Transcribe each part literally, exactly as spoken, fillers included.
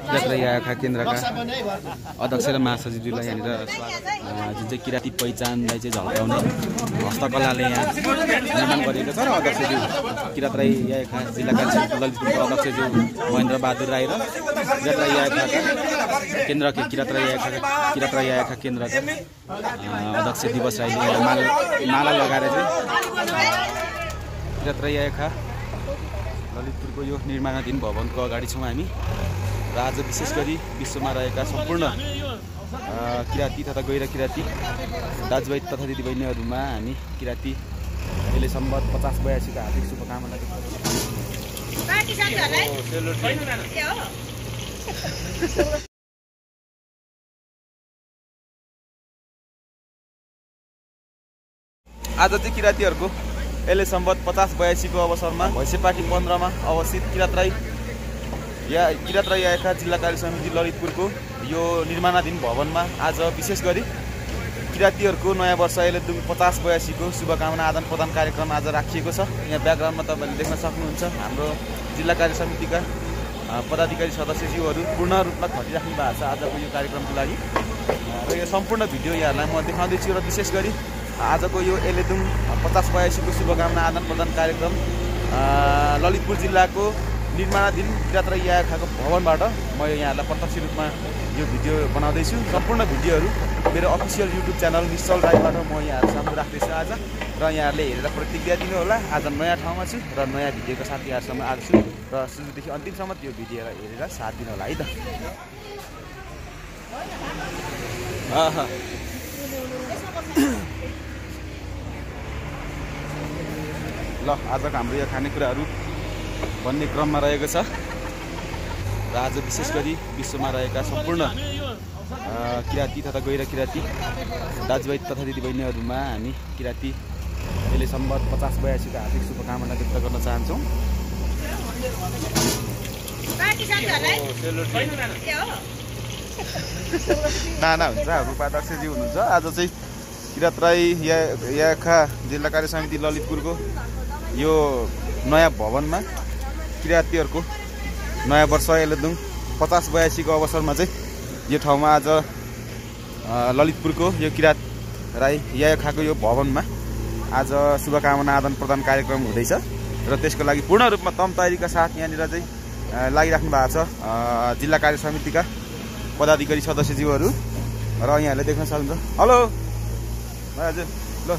किरात राई आँखा केन्द्रका अध्यक्ष र महासचिवज्यूलाई यहाँनिर जुन चाहिँ किराती पहिचानलाई चाहिँ झल्काउने हस्तकलाले यहाँ निर्माण गरिएको छ र अध्यक्षज्यू किरात राई आँखा जिल्ला कार्यालय ललितपुरको अध्यक्षज्यू महेन्द्र बहादुर राई र किरात राई आँखाका केन्द्रका किरात राई आँखा किरात राई आँखा केन्द्रका अध्यक्ष दिवस राईले माला माला लगाएर चाहिँ किरात राई आँखा ललितपुरको यो निर्माणाधीन भवनको अगाडि छौँ हामी र आज विशेष गरी विश्वमा रहेका सम्पूर्ण किराती तथा गैर किराती दाजुभाइ तथा दिदीबहिनीहरूमा हामी किराती यसले सम्बत पचास बयासीको हार्दिक शुभकामना व्यक्त गर्छौँ। आज चाहिँ किरातीहरूको यसले सम्बत पचास बयासीको अवसरमा भैँसेपाटी पन्ध्रमा अवस्थित किरात राई या किरात राई आँखा जिल्ला कार्य समिति ललितपुरको यो निर्माणाधीन भवनमा आज विशेष गरी किरातीहरूको नयाँ वर्ष यसले पचास बयासीको शुभकामना आदान प्रदान कार्यक्रम आज राखिएको छ। यहाँ ब्याकग्राउन्डमा तपाईँले देख्न सक्नुहुन्छ हाम्रो जिल्ला कार्य समितिका पदाधिकारी सदस्यज्यूहरू पूर्ण रूपमा खटिराख्नु भएको छ आजको यो कार्यक्रमको लागि र यो सम्पूर्ण भिडियो यहाँहरूलाई म देखाउँदैछु र विशेष गरी आजको यो एलेदुङ पचास बयासीको शुभकामना आदान प्रदान कार्यक्रम ललितपुर जिल्लाको निर्माणाधीन किरात राई आँखाको भवनबाट म यहाँहरूलाई प्रत्यक्ष रूपमा यो भिडियो बनाउँदैछु। सम्पूर्ण भिडियोहरू मेरो अफिसियल युट्युब च्यानल निश्चल राईबाट म यहाँहरू सामु राख्दैछु आज र यहाँहरूले हेरेर प्रतिक्रिया दिनुहोला। आज नयाँ ठाउँमा छु र नयाँ भिडियोको साथ यहाँहरूसँग आएको छु र सुरुदेखि अन्तिमसम्म त्यो भिडियोलाई हेरेर साथ दिनुहोला है त। ल आजको हाम्रो यो खानेकुराहरू भन्ने क्रममा रहेको छ र आज विशेष गरी विश्वमा रहेका सम्पूर्ण किराती तथा गैर किराती दाजुभाइ तथा दिदीबहिनीहरूमा हामी किराती यसले सम्बत पचास बयासीको हार्दिक शुभकामना व्यक्त गर्न चाहन्छौँ। नाना हुन्छ हाम्रो उपाध्यक्षजी हुनुहुन्छ। आज चाहिँ किरात राई आँखा जिल्ला कार्य समिति ललितपुरको यो नयाँ भवनमा किरातीहरूको नयाँ वर्ष एलेदुङ पचास बयासीको अवसरमा चाहिँ यो ठाउँमा आज ललितपुरको यो किरात राई आँखाको यो भवनमा आज शुभकामना आदान प्रदान कार्यक्रम हुँदैछ र त्यसको लागि पूर्ण रूपमा तम तयारीका साथ यहाँनिर चाहिँ लागिराख्नु भएको छ जिल्ला कार्य समितिका पदाधिकारी सदस्यज्यूहरू र यहाँहरूले देख्न सक्नुहुन्छ। हेलो हजुर ल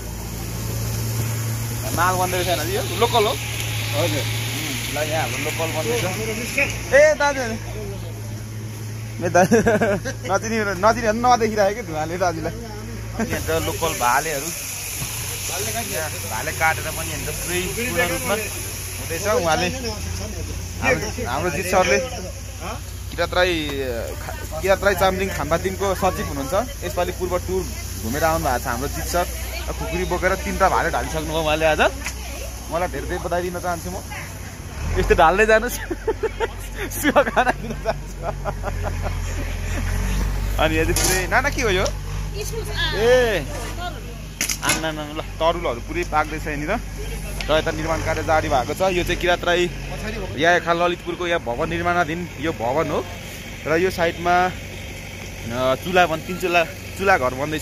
माल बन्दै छैन यो लोकल हो हजुर ल यहाँ हाम्रो लोकल बन्दैछ। ए दाजु ए दाजु नचिनी नचिनी नदेखिरहेको धुवाले दाजुलाई यहाँ लोकल भालेहरू भाले काटेर पनि यहाँनिर पुरै पूर्ण रूपमा हुँदैछ। उहाँले हाम्रो जित सरले किरात राई किरात राई चामलिङ खाम्बादिङको सचिव हुनुहुन्छ। यसपालि पूर्व टुर घुमेर आउनु भएको छ हाम्रो जित सर। खुकुरी बोकेर तिनवटा भाले ढालिसक्नुभयो उहाँले आज। मलाई धेरै धेरै बधाई दिन चाहन्छु म। यस्तो ढाल्दै जानुहोस् शुभकामना दिन चाहन्छु। अनि यदि पुरै नाना के हो यो ए आना नाना ल तरुलहरू पुरै पाक्दैछ यहाँनिर र यता निर्माण कार्य जारी भएको छ। यो चाहिँ किरात राई आँखा ललितपुरको यहाँ भवन निर्माणाधीन यो भवन हो र यो साइडमा चुला बन् तिन चुला चुला घर बन्दैछ।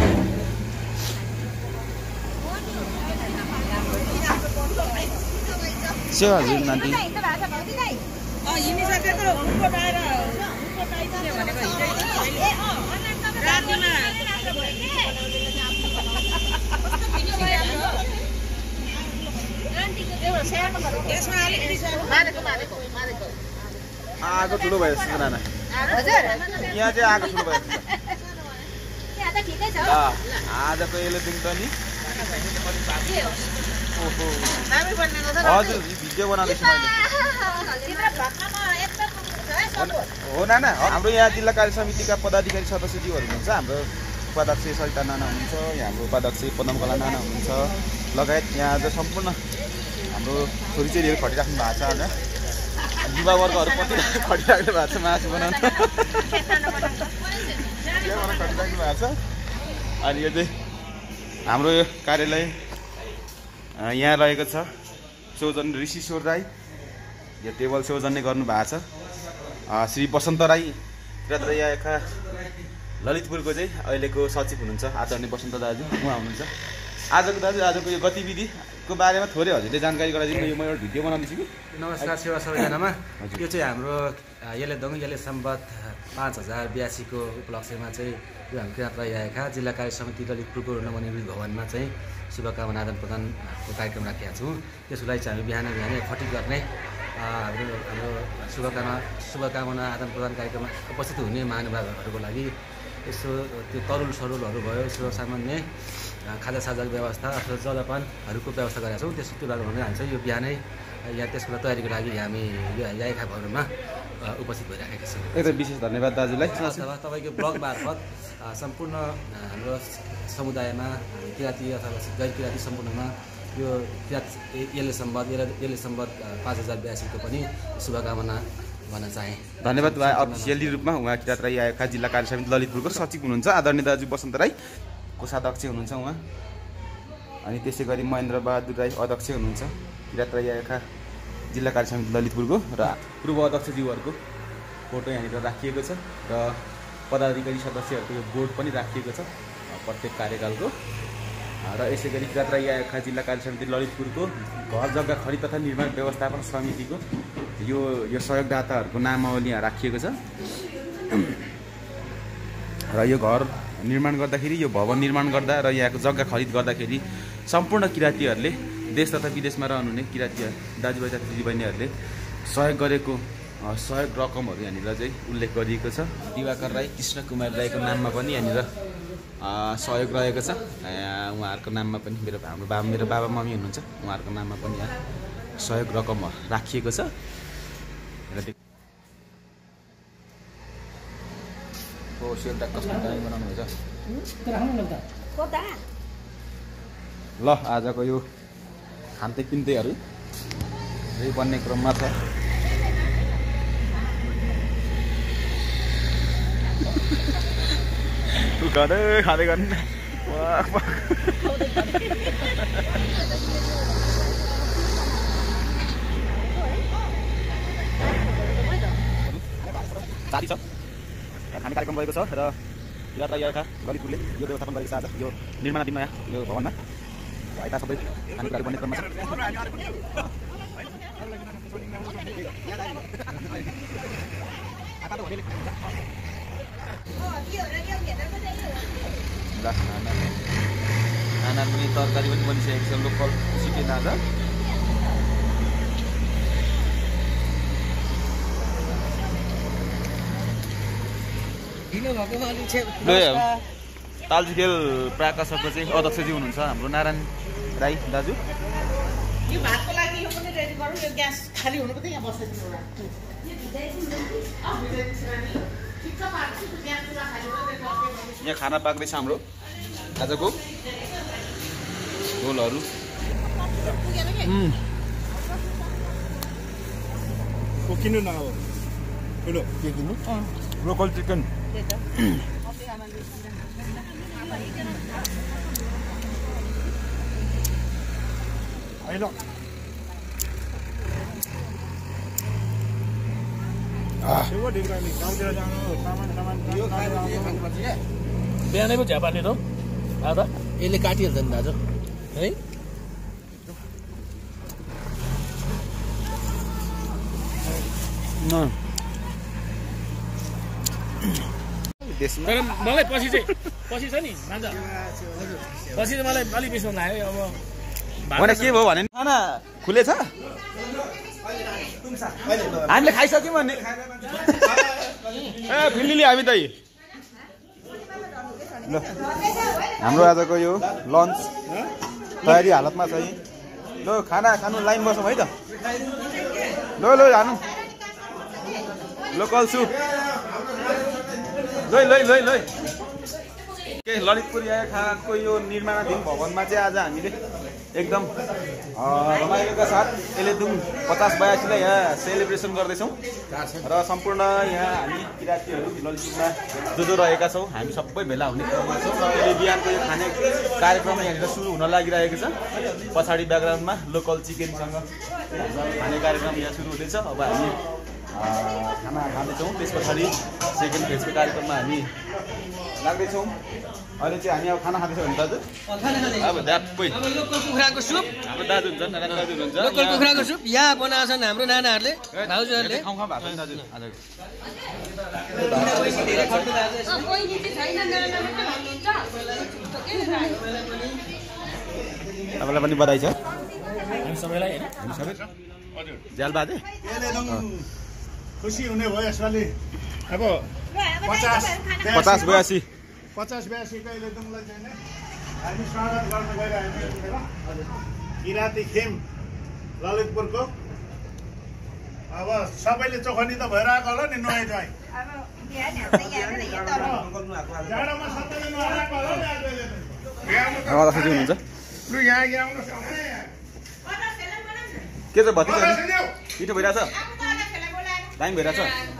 से हजुर नानी आगो ठुलो भयो जस्तो नाना यहाँ चाहिँ आगो ठुलो भयो आजको यसले दिन्छ नि हजुर भिडियो बनाउँदैछु मैले हो नाना। हाम्रो यहाँ जिल्ला कार्य समितिका पदाधिकारी सदस्यज्यूहरू हुनुहुन्छ। हाम्रो उपाध्यक्ष सरिता नाना हुनुहुन्छ, यहाँ हाम्रो उपाध्यक्ष पदमकला नाना हुनुहुन्छ लगायत यहाँ आज सम्पूर्ण हाम्रो छोरीचेलीहरू खटिराख्नु भएको छ। आज युवावर्गहरू कति खटिराख्नु भएको छ मासु बनाउनु खटिराख्नु भएको छ। अनि यो चाहिँ हाम्रो यो कार्यालय यहाँ रहेको छ सौजन ऋषि स्वर राई। यो टेबल सौजन्य गर्नु भएको छ श्री बसन्त राई किरात राई आएका ललितपुरको चाहिँ अहिलेको सचिव हुनुहुन्छ आदरणीय बसन्त दाजु उहाँ हुनुहुन्छ। आजको दाजु आजको यो गतिविधिको बारेमा थोरै हजुरले जानकारी गराइदिनु। यो म एउटा भिडियो बनाउँदैछु कि। नमस्कार सेवा सबैजनामा। यो चाहिँ हाम्रो यसले दङ यसले सम्बत पाँच हजार बयासीको उपलक्ष्यमा चाहिँ यो हामी किरात राई आएका जिल्ला कार्य समिति ललितपुरको नवनिर्मित भवनमा चाहिँ शुभकामना आदान प्रदानको कार्यक्रम राखेका छौँ। त्यसको लागि चाहिँ हामी बिहान बिहानै फटिक गर्ने हाम्रो हाम्रो शुभकामना शुभकामना आदान प्रदान कार्यक्रममा उपस्थित हुने महानुभावहरूको लागि यसो त्यो तरुल सरुलहरू भयो, यसो सामान्य खाजा साजाको व्यवस्था अथवा जलपानहरूको व्यवस्था गरेका छौँ। त्यस त्यो बारेमा हामी चाहिँ यो बिहानै यहाँ त्यसको तयारीको लागि हामी यो याएखा भवनमा उपस्थित भइराखेका छौँ। एकदम विशेष धन्यवाद दाजुलाई। अथवा तपाईँको ब्लग मार्फत सम्पूर्ण हाम्रो समुदायमा किराँती अथवा गैर किराँती सम्पूर्णमा यो किराँत यसले सम्बत यसले सम्बत पाँच हजार बयासीको पनि शुभकामना भन्न चाहेँ। धन्यवाद उहाँ अफिसियली रूपमा उहाँ किरात राई आएका जिल्ला कार्य समिति ललितपुरको सचिव हुनुहुन्छ आदरणीय दाजु बसन्त राई, कोषाध्यक्ष हुनुहुन्छ उहाँ। अनि त्यसै गरी महेन्द्र बहादुर राई अध्यक्ष हुनुहुन्छ किरात राई आएका जिल्ला कार्य समिति ललितपुरको र पूर्व अध्यक्षज्यूहरूको फोटो यहाँनिर राखिएको छ र पदाधिकारी सदस्यहरूको यो बोर्ड पनि राखिएको छ प्रत्येक कार्यकालको। र यसै गरी किरात राई आएका जिल्ला कार्य समिति ललितपुरको घर जग्गा खरिद तथा निर्माण व्यवस्थापन समितिको यो यो सहयोगदाताहरूको नामावली यहाँ राखिएको छ। र यो घर निर्माण गर्दाखेरि यो भवन निर्माण गर्दा र यहाँको जग्गा खरिद गर्दाखेरि सम्पूर्ण किराँतीहरूले देश तथा विदेशमा रहनुहुने किराँती दाजुभाइ तथा दिदीबहिनीहरूले सहयोग गरेको सहयोग रकमहरू यहाँनिर चाहिँ उल्लेख गरिएको छ। दिवाकर राई, कृष्ण कुमार राईको नाममा पनि यहाँनिर सहयोग रहेको छ। उहाँहरूको नाममा पनि मेरो हाम्रो बाबा मेरो बाबा मम्मी हुनुहुन्छ उहाँहरूको नाममा पनि यहाँ सहयोग रकम राखिएको छ। हो सेलटा कस्तो दामी बनाउनु हुन्छ ल। आजको यो खान्ते पिन्तेहरू यही बन्ने क्रममा छ। खाँदै खाँदै गर्ने जाती छ खाने कार्यक्रम गरेको छ र किरात राई आएका ललितपुरले यो व्यवस्थापन गरेको छ। आज यो निर्माणाधीनमा यहाँ यो भवनमा यता सबै खानेकुराहरू बन्ने क्रममा छ। खाना पनि तरकारी पनि बनिसकेको छ लोकल सिकेन आज। तालझिखेल प्राकाशको चाहिँ अध्यक्षजी हुनुहुन्छ हाम्रो नारायण राई दाजु। यो भातको लागि यो पनि रेडी गरौँ, यो ग्यास खाली हुनु पर्छ यहाँ बसेर एउटा यहाँ खाना पाक्दैछ हाम्रो आजको झोलहरू। किन्नु न अब ठुलो के किन्नु लोकल चिकन बिहानै पो झ्यापार्ने त आधा यसले काटिहाल्छ नि दाजु है। तर मलाई पछि चाहिँ पछि छ नि मान्छ पछि चाहिँ मलाई अलिक बिचमा लाग्यो। अब भने के भयो भने खाना खुलेछ हामीले खाइसक्यौँ भने ए फिल्ली हामी त ल हाम्रो आजको यो लन्च तयारी हालतमा छ। ल खाना खानु लाइन बसौँ है त। ल ल हानु लोकल सुप लै लै लै लै के ललितपुर आएखाको यो निर्माणाधीन भवनमा चाहिँ आज हामीले एकदम रमाइलोका साथ एलेदुङ पचास बयासीलाई यहाँ सेलिब्रेसन गर्दैछौँ र सम्पूर्ण यहाँ हामी किराँतीहरू ललितपुरमा जो जो रहेका छौँ हामी सबै भेला हुने क्रममा छौँ र अहिले बिहानको यो खाने कार्यक्रम यहाँनिर सुरु हुन लागिरहेको छ। पछाडि ब्याकग्राउन्डमा लोकल चिकनसँग खाने कार्यक्रम यहाँ सुरु हुँदैछ। अब हामी खाना खाँदैछौँ। त्यस पछाडि सेकेन्ड फेजको कार्यक्रममा हामी लाग्दैछौँ। अहिले चाहिँ हामी अब खाना खाँदैछौँ भने दाजु अब ड्याप्पै अब लोकल कुखुराको सुप हाम्रो दाजु हुन्छ नाना दाजु हुनुहुन्छ लोकल कुखुराको सुप यहाँ बनाएछन् हाम्रो नानाहरूले भाउजूहरूले खाउँ खाउँ भएको छ दाजु आज तपाईँलाई पनि बधाई छ हामी सबैलाई हैन हामी सबै ज्याल बाजे खुसी हुने भयो यसपालि अब पचास पचास बयासी पचास बयासी कहिले दुङलाई चाहिँ हामी स्वागत गर्न गइरहेको छौँ। किराँती खेम ललितपुरको अब सबैले चोखनी त भइरहेको होला नि नुहाइ धुवाइ जाडोमा सबैले नुहाइरहेको होला नि अध्यक्ष हुनुहुन्छ लु यहाँ यहाँ आउनुहोस् के छ भतिजा मिठो भइरहेछ दामी भइरहेछ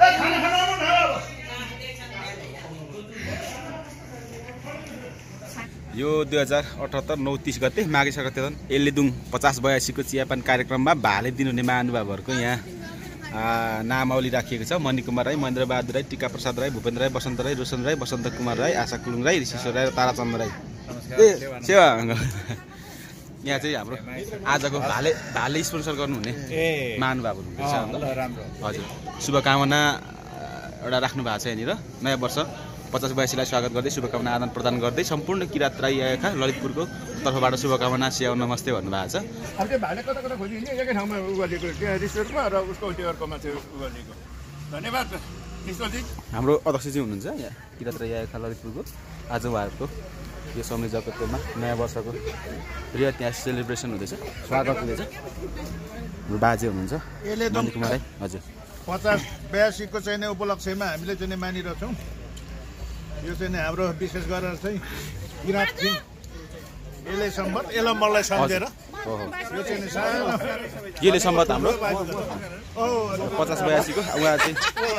यो दुई हजार अठहत्तर नौ तिस गते माघे सङ्क्रान्ति एलेदुङ पचास बयासीको चियापान कार्यक्रममा भाले दिनुहुने महानुभावहरूको यहाँ नामावली राखिएको छ। मणि कुमार राई, महेन्द्र बहादुर राई, टिका प्रसाद राई, भूपेन्द्र राई, बसन्त राई, रोशन राई, बसन्त कुमार राई, आशा कुलुङ राई, ऋषिश्वर राई र ताराचन्द्र राई। ए सेवा यहाँ चाहिँ हाम्रो आजको भाले भाले स्पोन्सर गर्नुहुने महानुभाव हुनुहुन्छ। हजुर शुभकामना एउटा राख्नु भएको छ यहाँनिर नयाँ वर्ष पचास बयासीलाई स्वागत गर्दै शुभकामना आदान प्रदान गर्दै सम्पूर्ण किरात राई आएका ललितपुरको तर्फबाट शुभकामना स्याउ नमस्ते भन्नुभएको छ। अब त्यो भाले कता कता खोजिन्छ एकै ठाउँमा उ गरेको त्यहाँ रिसोर्टमा र उसको त्यो अर्कोमा चाहिँ उ गरेको। धन्यवाद कृष्णजी। हाम्रो अध्यक्षजी हुनुहुन्छ यहाँ किरात राई आएका ललितपुरको आज उहाँहरूको यो समय जगतमा नयाँ वर्षको बृहत यहाँ सेलिब्रेसन हुँदैछ स्वागत हुँदैछ। बाजे हुनुहुन्छ मणि कुमार राई। हजुर पचास बयासीको चाहिँ नै उपलक्ष्यमा हामीले चाहिँ मानिरहेछौँ। यो चाहिँ हाम्रो विशेष गरेर चाहिँ किरात खेम यसले सम्बत यसलाई मलाई सम्झेर यो चाहिँ सानो यसले सम्बत हाम्रो पचास बयासीको उहाँ चाहिँ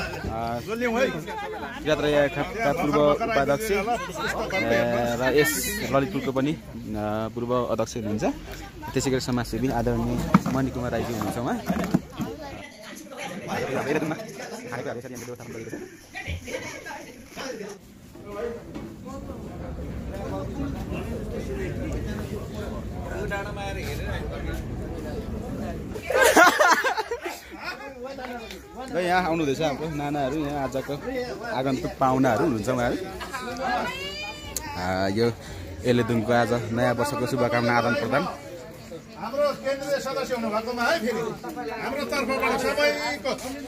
किरात राई आएका पूर्व उपाध्यक्ष र यस ललितपुरको पनि पूर्व अध्यक्ष हुनुहुन्छ। त्यसै गरी समाजसेवी आदरणीय मणि कुमार राईजी हुनुहुन्छ उहाँ। र यहाँ आउनुहुँदैछ हाम्रो नानाहरू यहाँ आजको आगन्तुक पाहुनाहरू हुनुहुन्छ उहाँहरू। यो एलेदुङको आज नयाँ वर्षको शुभकामना आदान प्रदान हाम्रो केन्द्रीय सदस्य हुनुभएकोमा है फेरि हाम्रो तर्फबाट सबैको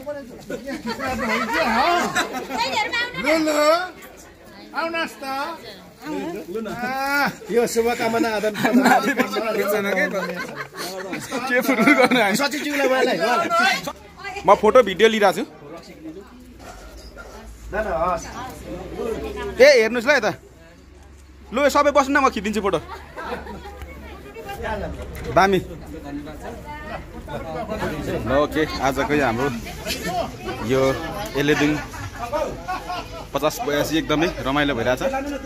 आउनुहोस् त यो शुभकामना आदान के फुटबल गर्न म फोटो भिडियो लिइरहेको छु। ए हेर्नुहोस् ल यता लु सबै बस्नु न म खिचिदिन्छु फोटो दामी ल। ओके आजको हाम्रो यो एलेदुङ पचास बयासी एकदमै रमाइलो भइरहेछ।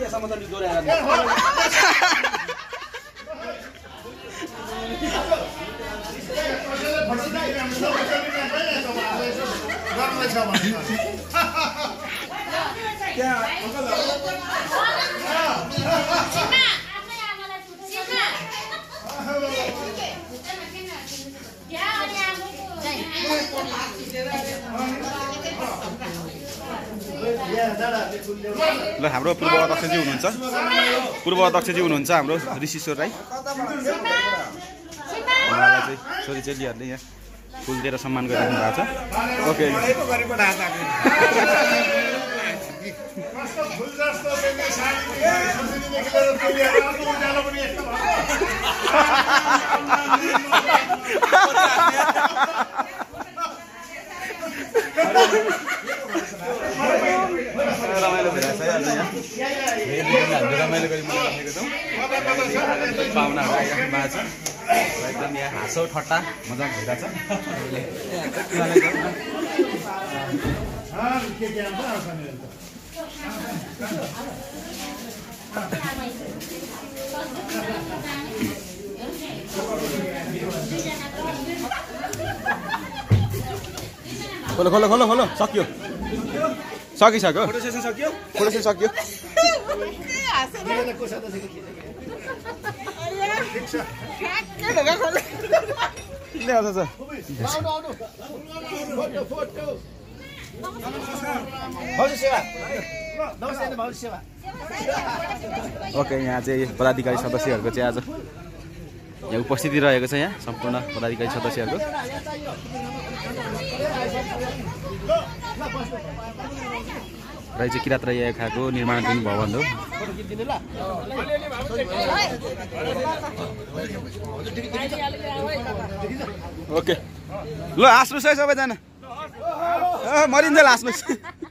ल हाम्रो पूर्व अध्यक्षजी हुनुहुन्छ पूर्व अध्यक्षजी हुनुहुन्छ हाम्रो ऋषिश्वर राई। उहाँलाई चाहिँ छोरीचेलीहरूले यहाँ फुल दिएर सम्मान गरिराख्नु भएको छ। ओके रमाइलो भइरहेछ है आज यहाँ हामीले रमाइलो गरी मनाइरहेको छौँ। पाहुनाहरू आइराख्नु भएको छ एकदम यहाँ हाँसो ठट्टा मजा भइरहेछ। खोलो खोलो खोलो खोलो सक्यो सकिसक्यो फोटो सेसन सक्यो फोटो सेसन सक्यो ठिक छ किन आउँछ सर ओके यहाँ चाहिँ पदाधिकारी सदस्यहरूको चाहिँ आज यहाँ उपस्थिति रहेको छ यहाँ सम्पूर्ण पदाधिकारी सदस्यहरूको र चाहिँ किरात राई आयोखाको निर्माणाधीन भवन हो ओके ल हाँस्नुहोस् है सबैजना मरिन्जेल हाँस्नुहोस्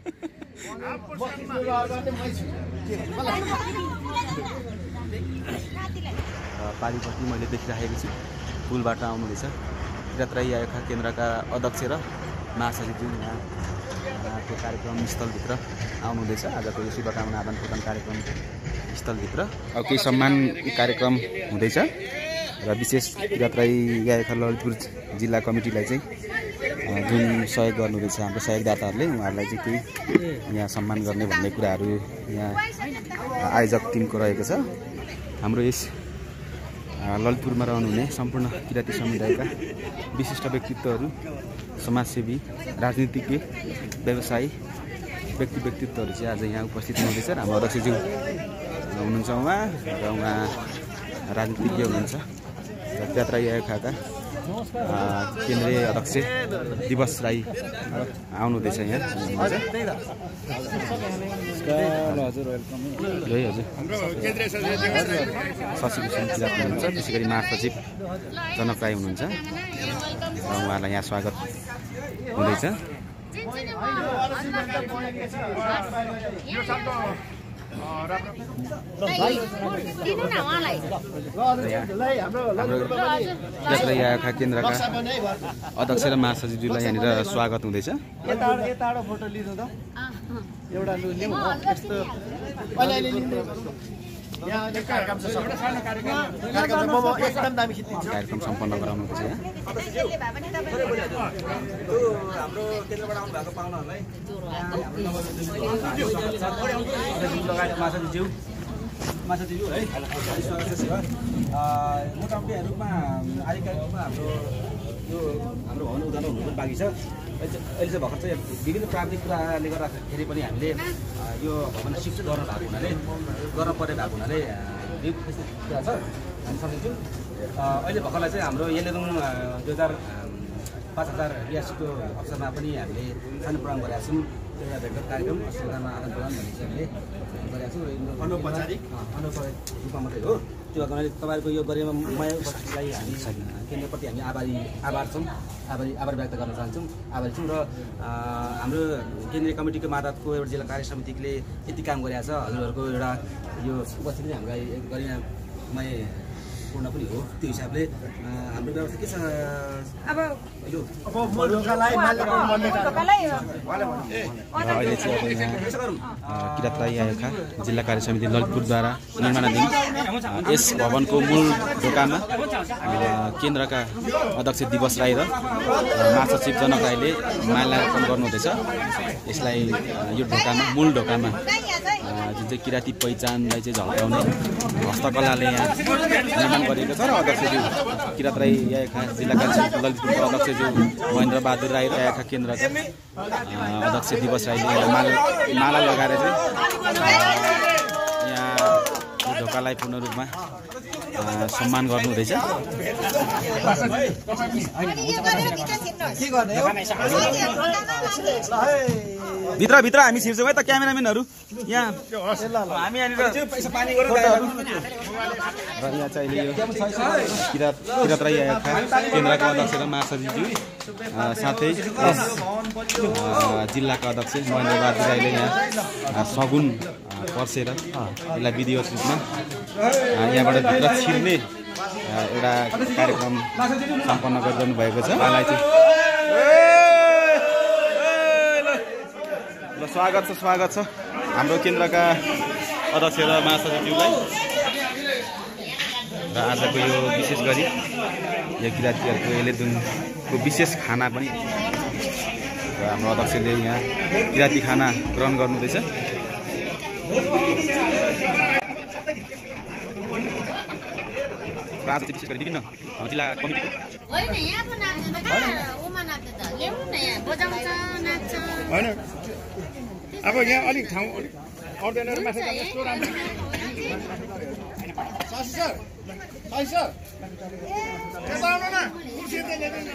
पारिपट्टि मैले देखिराखेको छु पुलबाट आउनुहुँदैछ किरात राई आयोखा केन्द्रका अध्यक्ष र महासचिवज्यू यहाँ त्यो कार्यक्रम स्थलभित्र आउनुहुँदैछ आजको यो शुभकामना आदान प्रदान कार्यक्रम स्थलभित्र अब केही सम्मान कार्यक्रम हुँदैछ र विशेष किरात राई आयोखा ललितपुर जिल्ला कमिटीलाई चाहिँ जुन सहयोग गर्नुहुँदैछ हाम्रो सहयोगदाताहरूले उहाँहरूलाई चाहिँ केही यहाँ सम्मान गर्ने भन्ने कुराहरू यहाँ आयोजक टिमको रहेको छ हाम्रो यस ललितपुरमा रहनुहुने सम्पूर्ण किराती समुदायका विशिष्ट व्यक्तित्वहरू समाजसेवी राजनीतिज्ञ व्यवसायी व्यक्ति व्यक्तित्वहरू चाहिँ आज यहाँ उपस्थित हुनुहुँदैछ र हाम्रो अध्यक्षज्यू हुनुहुन्छ उहाँ र उहाँ राजनीतिज्ञ हुनुहुन्छ र किरात राई आयोखाका केन्द्रीय अध्यक्ष दिवस राई आउनुहुँदैछ यहाँ हजुर सचिव किरात हुनुहुन्छ त्यसै गरी महासचिव जनक राई हुनुहुन्छ र उहाँलाई यहाँ स्वागत हुँदैछ किरात राई आयोखा केन्द्रका अध्यक्ष र महासचिवज्यूलाई यहाँनिर स्वागत हुँदैछ कार्यक्रम सम्पन्न गराउनुहुन्छ यहाँ हाम्रो केन्द्रबाट आउनु भएको पाहुनाहरूलाई महासचिवज्यू महासचिवज्यू है मोटामोटी रूपमा आधिकारिक रूपमा हाम्रो यो हाम्रो भवन उद्घाटन हुनु पनि बाँकी छ अहिले चाहिँ भर्खर चाहिँ विभिन्न प्राविधिक कुराले गर्दाखेरि पनि हामीले यो भवन सिफ्ट गर्न भएको हुनाले गर्न पर्ने भएको हुनाले कुरा छ हामी सम्झिन्छौँ अहिले भर्खरलाई चाहिँ हाम्रो येलेदुङ दुई हजार पाँच हजार बियासीको अवसरमा पनि हामीले सानो प्रोग्राम गरेका छौँ एउटा भेटघाट कार्यक्रम अस्पतालमा आदान प्रदान भन्ने चाहिँ हामीले गरेका छौँ अनौपचारिक अनौपचारिक रूपमा मात्रै हो त्यो हुनाले तपाईँहरूको यो गरिमामय उपस्थितिलाई हामी केन्द्रप्रति हामी आभारी आभार छौँ आभारी आभार व्यक्त गर्न चाहन्छौँ आभारी छौँ र हाम्रो केन्द्रीय कमिटीको मार्फतको एउटा जिल्ला कार्य समितिले यति काम गरेका छ हजुरहरूको एउटा यो उपस्थिति हामीलाई गरिमामय पूर्ण पनि हो त्यो हिसाबले हाम्रो व्यवस्था के छ अब यो अहिले चाहिँ अब यहाँ किरात राई आयोखा जिल्ला कार्य समिति ललितपुरद्वारा निर्माणाधीन यस भवनको मूल ढोकामा केन्द्रका अध्यक्ष दिवस राई र महासचिव जनक राईले माल्यार्पण गर्नुहुँदैछ यसलाई यो ढोकामा मूल ढोकामा जुन चाहिँ किराती पहिचानलाई चाहिँ झल्काउने हस्तकलाले यहाँ निर्माण गरिएको छ र अध्यक्षज्यू किरात राई आयोखा जिल्ला कार्य समिति ललितपुरको अध्यक्षज्यू महेन्द्र बहादुर राई र आयोखा केन्द्रका अध्यक्ष दिवस राईले माला माला लगाएर चाहिँ यहाँ ढोकालाई पूर्ण रूपमा सम्मान गर्नुहुँदैछ भित्र भित्र हामी छिर्छौँ है त क्यामेराम्यानहरू यहाँ हामी यहाँनिर र यहाँ चाहिँ यो किरात किरात राई आयोखा केन्द्रका अध्यक्ष र महासचिवज्यू साथै जिल्लाका अध्यक्ष महेन्द्र बहादुर राईले यहाँ सगुन पर्सेर यसलाई विधिवत रूपमा यहाँबाट भित्र छिर्ने एउटा कार्यक्रम सम्पन्न गरिरहनु भएको छ उहाँलाई चाहिँ ल स्वागत छ स्वागत छ हाम्रो केन्द्रका अध्यक्ष र महासचिवज्यूलाई र आजको यो विशेष गरी यो किरातीहरूको येलेदुङको विशेष खाना पनि हाम्रो अध्यक्षले यहाँ किराती खाना ग्रहण गर्नुहुँदैछ। आज विशेष गरी विभिन्न जिल्ला कमिटीको होइन यहाँको नाच्छ त कहाँ उमा नाच्छ त ल्याउनु न यहाँ बजाउँछ नाच्छ होइन अब यहाँ अलिक ठाउँ आउँदैन र माथि यस्तो राम्रो सासी सर सासी सर यता आउनु न कुर्सी यता ल्याइदिनु।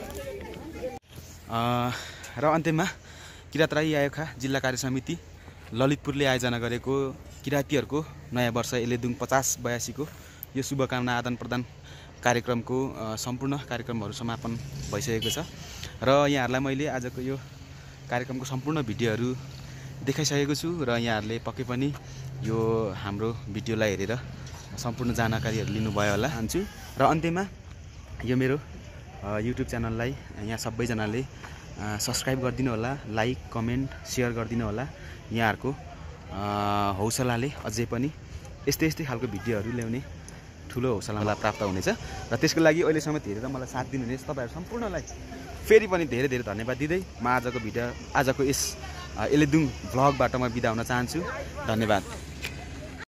र अन्त्यमा किरात राई आयोखा जिल्ला कार्य समिति ललितपुरले आयोजना गरेको किरातीहरूको नयाँ वर्ष एलेदुङ पचास बयासीको यो शुभकामना आदान प्रदान कार्यक्रमको सम्पूर्ण कार्यक्रमहरू समापन भइसकेको छ र यहाँहरूलाई मैले आजको यो कार्यक्रमको सम्पूर्ण भिडियोहरू देखाइसकेको छु र यहाँहरूले पक्कै पनि यो हाम्रो भिडियोलाई हेरेर सम्पूर्ण जानकारीहरू लिनुभयो होला भन्छु। र अन्त्यमा यो मेरो युट्युब च्यानललाई यहाँ सबैजनाले सब्सक्राइब गरिदिनु होला, लाइक कमेन्ट सेयर गरिदिनु होला। यहाँहरूको हौसलाले अझै पनि यस्तै यस्तै खालको भिडियोहरू ल्याउने ठुलो हौसला प्राप्त हुनेछ र त्यसको लागि अहिलेसम्म हेरेर मलाई साथ दिनुहुने तपाईँहरू सम्पूर्णलाई फेरि पनि धेरै धेरै धन्यवाद दिँदै म आजको भिडियो आजको यस एलेदुङ भ्लगबाट म बिदा हुन चाहन्छु। धन्यवाद।